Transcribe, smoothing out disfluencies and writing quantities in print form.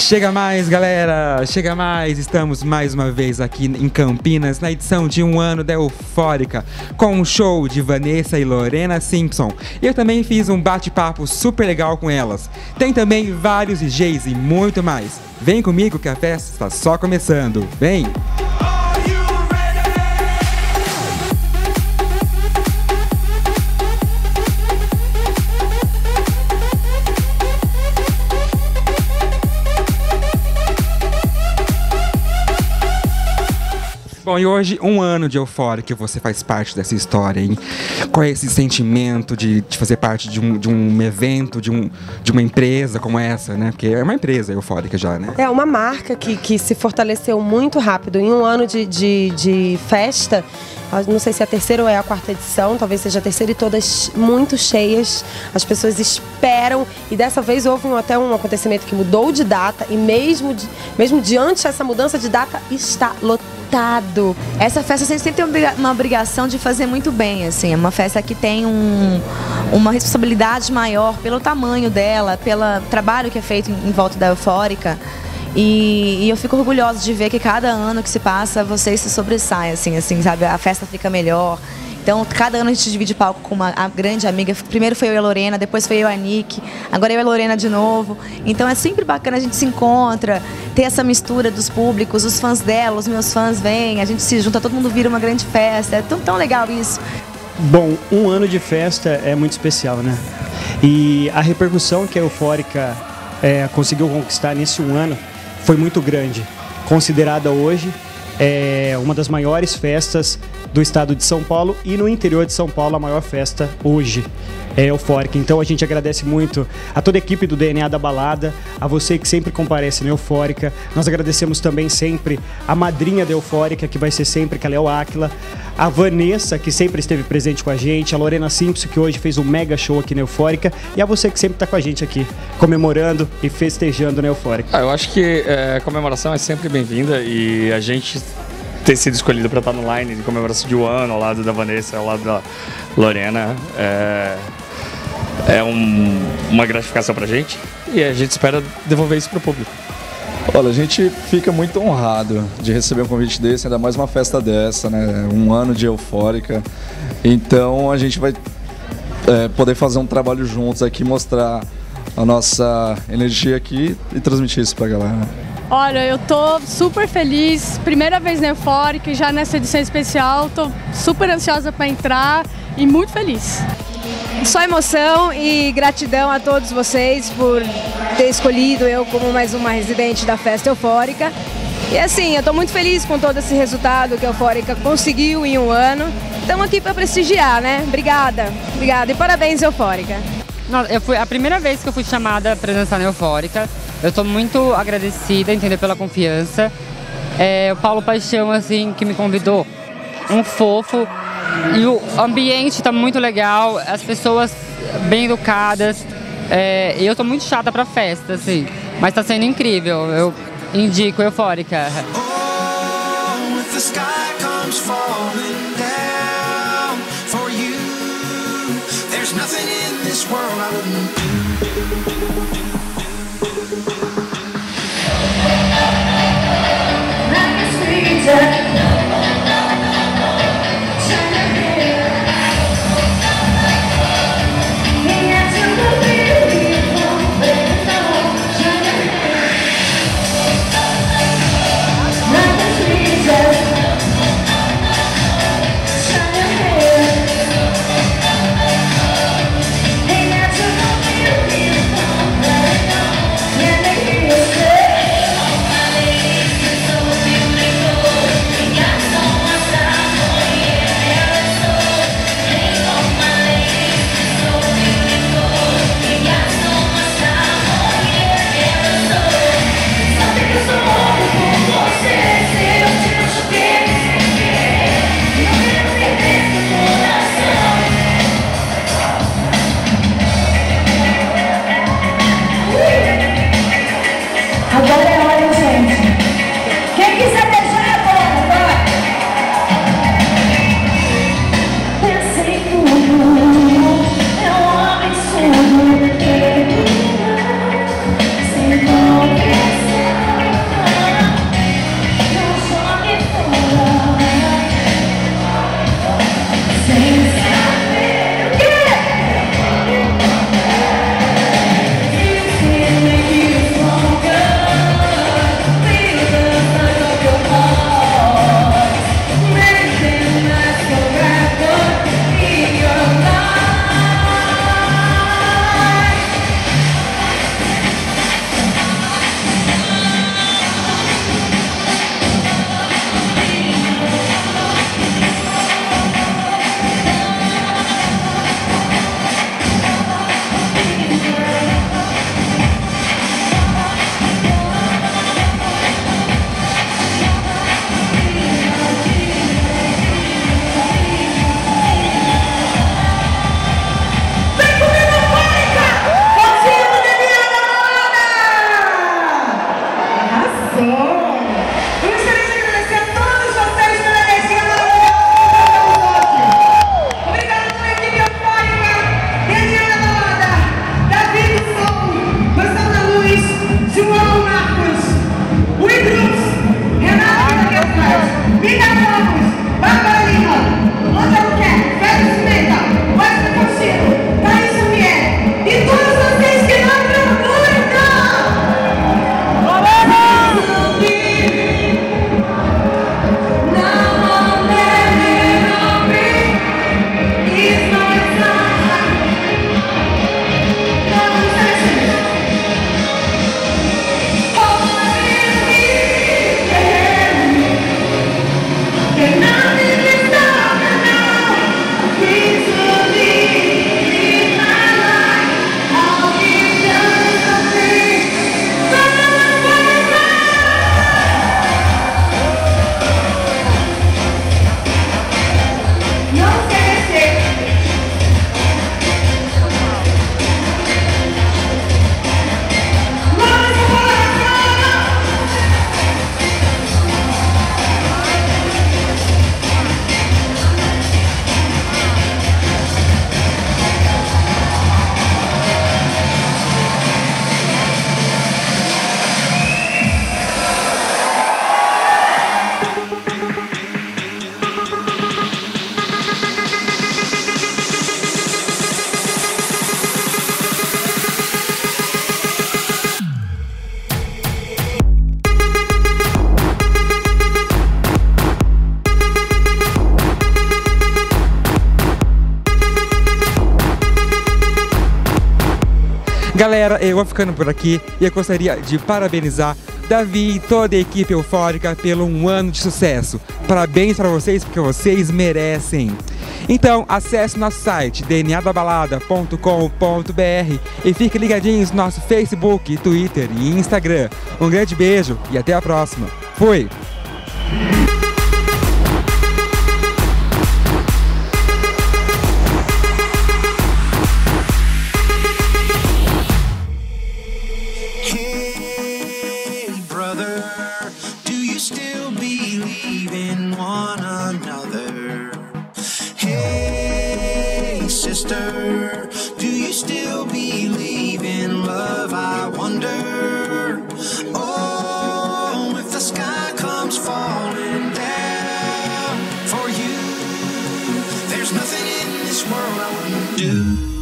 Chega mais, galera! Chega mais! Estamos mais uma vez aqui em Campinas, na edição de um ano da Eufórica, com um show de Vanessa e Lorena Simpson. Eu também fiz um bate-papo super legal com elas. Tem também vários DJs e muito mais. Vem comigo que a festa está só começando. Vem! Bom, e hoje, um ano de Eufórica, você faz parte dessa história, hein? Qual é esse sentimento de fazer parte de um evento, de uma empresa como essa, né? Porque é uma empresa Eufórica já, né? É uma marca que se fortaleceu muito rápido. Em um ano de festa, não sei se é a terceira ou é a quarta edição, talvez seja a terceira, e todas muito cheias. As pessoas esperam, e dessa vez houve até um acontecimento que mudou de data, e mesmo diante dessa mudança de data, está lotado. Essa festa sempre tem uma obrigação de fazer muito bem, assim. É uma festa que tem uma responsabilidade maior pelo tamanho dela, pelo trabalho que é feito em volta da Eufórica. E eu fico orgulhosa de ver que cada ano que se passa, vocês se sobressaem, assim, sabe? A festa fica melhor. Então, cada ano a gente divide palco com uma grande amiga. Primeiro foi eu e a Lorena, depois foi eu e a Nick, agora eu e a Lorena de novo. Então é sempre bacana, a gente se encontra, ter essa mistura dos públicos, os fãs dela, os meus fãs vêm, a gente se junta, todo mundo vira uma grande festa. É tão legal isso. Bom, um ano de festa é muito especial, né? E a repercussão que a Eufórica conseguiu conquistar nesse um ano foi muito grande. Considerada hoje uma das maiores festas do estado de São Paulo, e no interior de São Paulo a maior festa hoje é Eufórica. Então a gente agradece muito a toda a equipe do DNA da Balada, a você que sempre comparece na Eufórica. Nós agradecemos também sempre a madrinha da Eufórica, que vai ser sempre, que ela é o Áquila, a Vanessa, que sempre esteve presente com a gente, a Lorena Simpson, que hoje fez um mega show aqui na Eufórica, e a você que sempre está com a gente aqui, comemorando e festejando na Eufórica. Eu acho que a comemoração é sempre bem-vinda, e a gente ter sido escolhido para estar no line de comemoração de um ano ao lado da Vanessa, ao lado da Lorena, uma gratificação pra gente, e a gente espera devolver isso pro público. Olha, a gente fica muito honrado de receber um convite desse, ainda mais uma festa dessa, né? Um ano de Eufórica. Então a gente vai poder fazer um trabalho juntos aqui, mostrar a nossa energia aqui e transmitir isso pra galera. Olha, eu tô super feliz, primeira vez na Eufórica, já nessa edição especial, tô super ansiosa para entrar e muito feliz. Só emoção e gratidão a todos vocês por ter escolhido eu como mais uma residente da festa Eufórica. E assim, eu tô muito feliz com todo esse resultado que a Eufórica conseguiu em um ano. Estamos aqui para prestigiar, né? Obrigada e parabéns, Eufórica. A primeira vez que eu fui chamada para dançar na Eufórica. Eu estou muito agradecida, entendeu, pela confiança. O Paulo Paixão, assim, que me convidou, um fofo. E o ambiente está muito legal, as pessoas bem educadas. E eu estou muito chata para festa, assim, mas está sendo incrível. Eu indico Eufórica. Galera, eu vou ficando por aqui e eu gostaria de parabenizar Davi e toda a equipe eufórica pelo um ano de sucesso. Parabéns para vocês, porque vocês merecem. Então, acesse nosso site dnadabalada.com.br e fique ligadinhos no nosso Facebook, Twitter e Instagram. Um grande beijo e até a próxima. Fui! Do you still believe in love? I wonder. Oh, if the sky comes falling down for you, there's nothing in this world I wouldn't do.